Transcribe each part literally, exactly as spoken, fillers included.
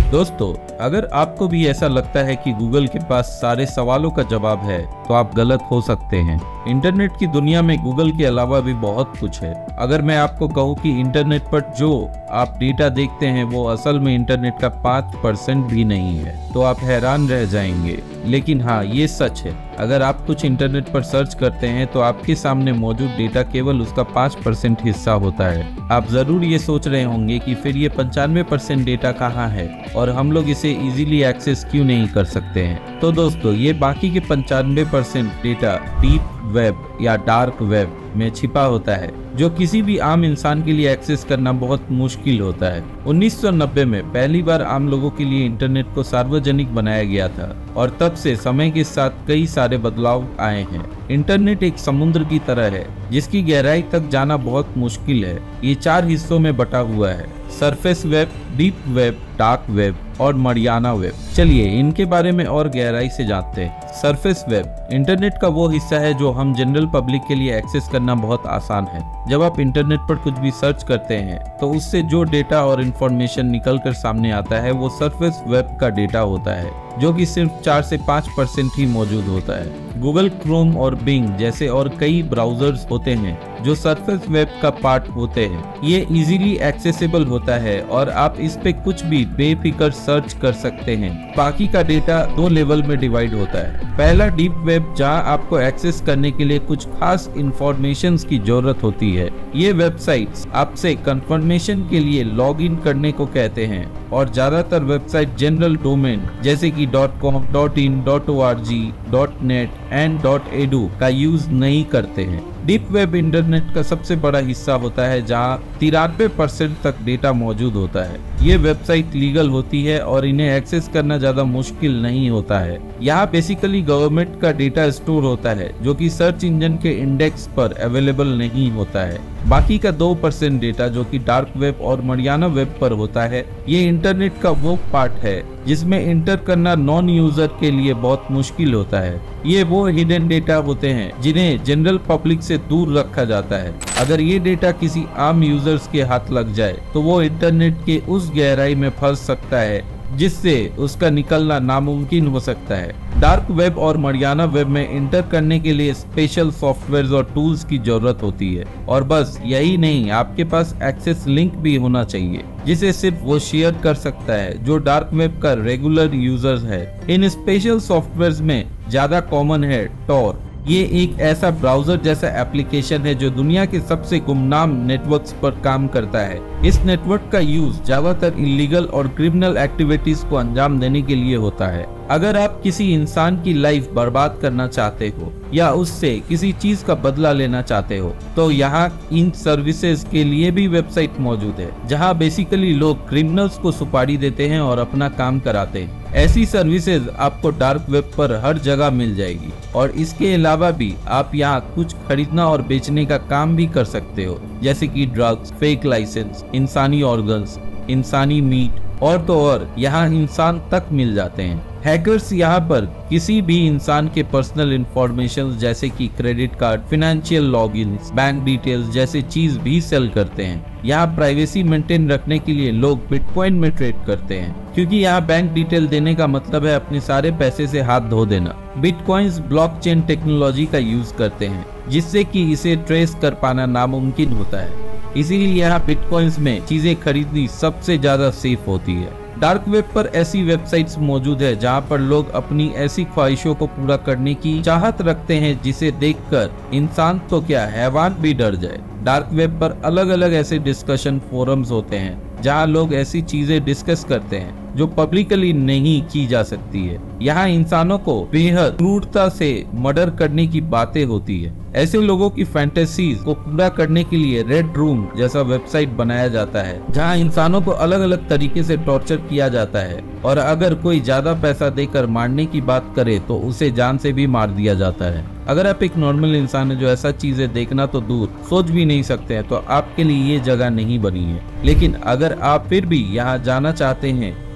दोस्तों, अगर आपको भी ऐसा लगता है कि गूगल के पास सारे सवालों का जवाब है तो आप गलत हो सकते हैं। इंटरनेट की दुनिया में गूगल के अलावा भी बहुत कुछ है। अगर मैं आपको कहूँ कि इंटरनेट पर जो आप डेटा देखते हैं वो असल में इंटरनेट का पाँच परसेंट भी नहीं है तो आप हैरान रह जाएंगे। लेकिन हाँ, ये सच है। अगर आप कुछ इंटरनेट पर सर्च करते हैं तो आपके सामने मौजूद डेटा केवल उसका पाँच परसेंट हिस्सा होता है। आप जरूर ये सोच रहे होंगे कि फिर ये पंचानवे परसेंट डेटा कहाँ है और हम लोग इसे इजीली एक्सेस क्यों नहीं कर सकते हैं। तो दोस्तों, ये बाकी के पंचानवे परसेंट डेटा डीप वेब या डार्क वेब में छिपा होता है, जो किसी भी आम इंसान के लिए एक्सेस करना बहुत मुश्किल होता है। उन्नीस सौ नब्बे में पहली बार आम लोगों के लिए इंटरनेट को सार्वजनिक बनाया गया था और तब से समय के साथ कई सारे बदलाव आए हैं। इंटरनेट एक समुद्र की तरह है जिसकी गहराई तक जाना बहुत मुश्किल है। ये चार हिस्सों में बटा हुआ है: surface web, deep web, dark web और मरियाना वेब। चलिए इनके बारे में और गहराई से जानते हैं। सरफेस वेब इंटरनेट का वो हिस्सा है जो हम जनरल पब्लिक के लिए एक्सेस करना बहुत आसान है। जब आप इंटरनेट पर कुछ भी सर्च करते हैं तो उससे जो डेटा और इंफॉर्मेशन निकल कर सामने आता है वो सरफेस वेब का डेटा होता है, जो कि सिर्फ चार से पाँच परसेंट ही मौजूद होता है। गूगल क्रोम और बिंग जैसे और कई ब्राउजर्स होते हैं जो सरफेस वेब का पार्ट होते हैं। ये इजीली एक्सेसिबल होता है और आप इस पे कुछ भी बेफिक्र सर्च कर सकते हैं। बाकी का डेटा दो लेवल में डिवाइड होता है। पहला डीप वेब, जहां आपको एक्सेस करने के लिए कुछ खास इंफॉर्मेशन की जरूरत होती है। ये वेबसाइट्स आपसे कंफर्मेशन के लिए लॉग इन करने को कहते हैं और ज्यादातर वेबसाइट जनरल डोमेन जैसे कि .com, .in, .org, .net and .edu का यूज नहीं करते हैं। डीप वेब इंटरनेट का सबसे बड़ा हिस्सा होता है जहां तिरानवे परसेंट तक डेटा मौजूद होता है। ये वेबसाइट लीगल होती है और इन्हें एक्सेस करना ज्यादा मुश्किल नहीं होता है। यहाँ बेसिकली गवर्नमेंट का डेटा स्टोर होता है जो कि सर्च इंजन के इंडेक्स पर अवेलेबल नहीं होता है। बाकी का दो परसेंट डेटा जो कि डार्क वेब और मरियाना वेब पर होता है, ये इंटरनेट का वो पार्ट है जिसमें इंटर करना नॉन यूजर के लिए बहुत मुश्किल होता है। ये वो हिडन डेटा होते हैं जिन्हें जनरल पब्लिक से दूर रखा जाता है। अगर ये डेटा किसी आम यूजर्स के हाथ लग जाए तो वो इंटरनेट के उस गहराई में फंस सकता है जिससे उसका निकलना नामुमकिन हो सकता है। डार्क वेब और मरियाना वेब में इंटर करने के लिए स्पेशल सॉफ्टवेयर और टूल्स की जरूरत होती है। और बस यही नहीं, आपके पास एक्सेस लिंक भी होना चाहिए जिसे सिर्फ वो शेयर कर सकता है जो डार्क वेब का रेगुलर यूजर है। इन स्पेशल सॉफ्टवेयर में ज्यादा कॉमन है टॉर। ये एक ऐसा ब्राउजर जैसा एप्लीकेशन है जो दुनिया के सबसे गुमनाम नेटवर्क्स पर काम करता है। इस नेटवर्क का यूज ज्यादातर इलीगल और क्रिमिनल एक्टिविटीज को अंजाम देने के लिए होता है। अगर आप किसी इंसान की लाइफ बर्बाद करना चाहते हो या उससे किसी चीज का बदला लेना चाहते हो तो यहाँ इन सर्विसेज के लिए भी वेबसाइट मौजूद है जहाँ बेसिकली लोग क्रिमिनल्स को सुपारी देते हैं और अपना काम कराते हैं। ऐसी सर्विसेज आपको डार्क वेब पर हर जगह मिल जाएगी और इसके अलावा भी आप यहाँ कुछ खरीदना और बेचने का काम भी कर सकते हो, जैसे कि ड्रग्स, फेक लाइसेंस, इंसानी ऑर्गन्स, इंसानी मीट और तो और यहाँ इंसान तक मिल जाते हैं। हैकर्स यहाँ पर किसी भी इंसान के पर्सनल इंफॉर्मेशन जैसे कि credit card, financial logins, bank details जैसे चीज भी सेल करते हैं। यहाँ प्राइवेसी मेंटेन रखने के लिए लोग बिटकॉइन में ट्रेड करते हैं, क्योंकि यहाँ बैंक डिटेल देने का मतलब है अपने सारे पैसे से हाथ धो देना। बिटकॉइंस ब्लॉकचेन टेक्नोलॉजी का यूज करते हैं जिससे कि इसे ट्रेस कर पाना नामुमकिन होता है। इसीलिए यहाँ बिटकॉइंस में चीजें खरीदनी सबसे ज्यादा सेफ होती है। डार्क वेब पर ऐसी वेबसाइट्स मौजूद है जहाँ पर लोग अपनी ऐसी ख्वाहिशों को पूरा करने की चाहत रखते हैं जिसे देखकर इंसान तो क्या, हैवान भी डर जाए। डार्क वेब पर अलग अलग ऐसे डिस्कशन फोरम्स होते हैं जहाँ लोग ऐसी चीजें डिस्कस करते हैं जो पब्लिकली नहीं की जा सकती है। यहाँ इंसानों को बेहद क्रूरता से मर्डर करने की बातें होती है। ऐसे लोगों की फैंटेसीज को पूरा करने के लिए रेड रूम जैसा वेबसाइट बनाया जाता है जहाँ इंसानों को अलग अलग तरीके से टॉर्चर किया जाता है और अगर कोई ज्यादा पैसा देकर मारने की बात करे तो उसे जान से भी मार दिया जाता है। अगर आप एक नॉर्मल इंसान है जो ऐसा चीजें देखना तो दूर सोच भी नहीं सकते हैं तो आपके लिए ये जगह नहीं बनी है। लेकिन अगर आप फिर भी यहाँ जाना चाहते हैं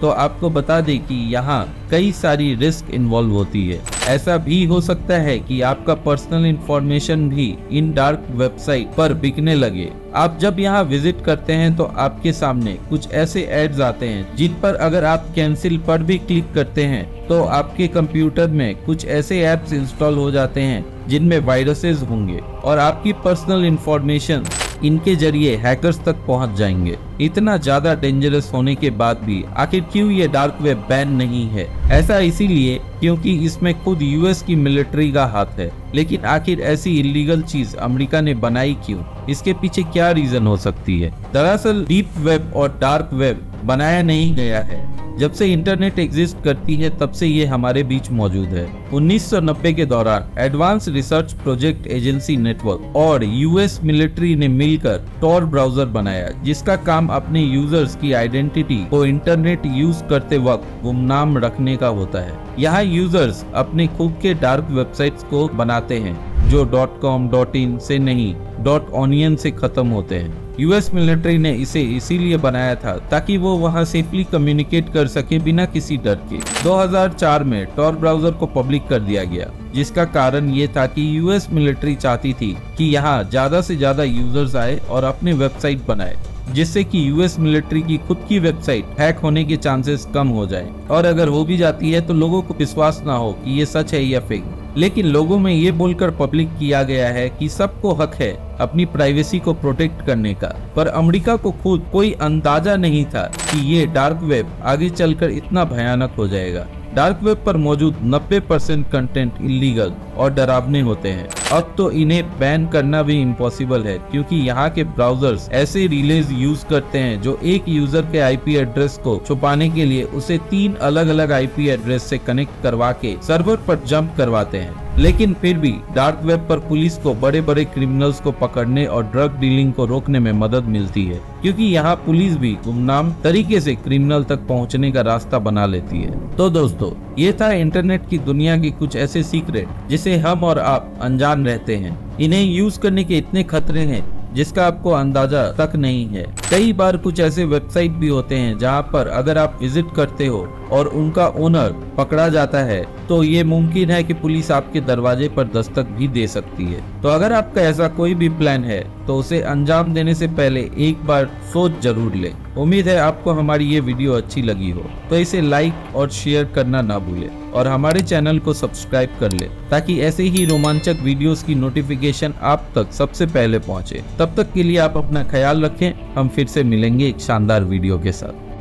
तो आपको बता दें कि यहाँ कई सारी रिस्क इन्वॉल्व होती है। ऐसा भी हो सकता है कि आपका पर्सनल इंफॉर्मेशन भी इन डार्क वेबसाइट पर बिकने लगे। आप जब यहाँ विजिट करते हैं तो आपके सामने कुछ ऐसे एड्स आते हैं जिन पर अगर आप कैंसिल पर भी क्लिक करते हैं तो आपके कंप्यूटर में कुछ ऐसे ऐप्स इंस्टॉल हो जाते हैं जिनमें वायरसेस होंगे और आपकी पर्सनल इंफॉर्मेशन इनके जरिए हैकर्स तक पहुंच जाएंगे। इतना ज्यादा डेंजरस होने के बाद भी आखिर क्यों ये डार्क वेब बैन नहीं है? ऐसा इसीलिए क्योंकि इसमें खुद यूएस की मिलिट्री का हाथ है। लेकिन आखिर ऐसी इलीगल चीज अमेरिका ने बनाई क्यों? इसके पीछे क्या रीजन हो सकती है? दरअसल डीप वेब और डार्क वेब बनाया नहीं गया है। जब से इंटरनेट एग्जिस्ट करती है तब से ये हमारे बीच मौजूद है। उन्नीस सौ नब्बे के दौरान advance research project agency network और यूएस मिलिट्री ने मिलकर टॉर ब्राउजर बनाया, जिसका काम अपने यूजर्स की आइडेंटिटी को इंटरनेट यूज करते वक्त गुमनाम रखने का होता है। यहाँ यूजर्स अपने खुद के डार्क वेबसाइट्स को बनाते हैं जो डॉट कॉम डॉट इन से नहीं डॉट ऑनियन से खत्म होते हैं। यूएस मिलिट्री ने इसे इसीलिए बनाया था ताकि वो वहां सेफली कम्युनिकेट कर सके बिना किसी डर के। दो हज़ार चार में टॉर ब्राउजर को पब्लिक कर दिया गया, जिसका कारण ये था कि यूएस मिलिट्री चाहती थी कि यहाँ ज्यादा से ज्यादा यूजर्स आए और अपने वेबसाइट बनाए, जिससे कि यूएस मिलिट्री की खुद की वेबसाइट हैक होने के चांसेस कम हो जाएं। और अगर हो भी जाती है तो लोगों को विश्वास ना हो कि ये सच है या फेक। लेकिन लोगों में ये बोलकर पब्लिक किया गया है कि सबको हक है अपनी प्राइवेसी को प्रोटेक्ट करने का। पर अमेरिका को खुद कोई अंदाजा नहीं था कि ये डार्क वेब आगे चलकर इतना भयानक हो जाएगा। डार्क वेब पर मौजूद नब्बे परसेंट कंटेंट इलीगल और डरावने होते हैं। अब तो इन्हें बैन करना भी इम्पॉसिबल है, क्योंकि यहाँ के ब्राउजर्स ऐसे रिलेज यूज करते हैं जो एक यूजर के आईपी एड्रेस को छुपाने के लिए उसे तीन अलग अलग आईपी एड्रेस से कनेक्ट करवा के सर्वर पर जंप करवाते हैं। लेकिन फिर भी डार्क वेब पर पुलिस को बड़े बड़े क्रिमिनल्स को पकड़ने और ड्रग डीलिंग को रोकने में मदद मिलती है, क्योंकि यहाँ पुलिस भी गुमनाम तरीके से क्रिमिनल तक पहुँचने का रास्ता बना लेती है। तो दोस्तों, ये था इंटरनेट की दुनिया के कुछ ऐसे सीक्रेट जिसे हम और आप अनजान रहते हैं। इन्हें यूज करने के इतने खतरे हैं जिसका आपको अंदाजा तक नहीं है। कई बार कुछ ऐसे वेबसाइट भी होते हैं जहां पर अगर आप विजिट करते हो और उनका ओनर पकड़ा जाता है तो ये मुमकिन है कि पुलिस आपके दरवाजे पर दस्तक भी दे सकती है। तो अगर आपका ऐसा कोई भी प्लान है तो उसे अंजाम देने से पहले एक बार सोच जरूर ले। उम्मीद है आपको हमारी ये वीडियो अच्छी लगी हो, तो इसे लाइक और शेयर करना ना भूले और हमारे चैनल को सब्सक्राइब कर ले ताकि ऐसे ही रोमांचक वीडियोस की नोटिफिकेशन आप तक सबसे पहले पहुंचे। तब तक के लिए आप अपना ख्याल रखें। हम फिर से मिलेंगे एक शानदार वीडियो के साथ।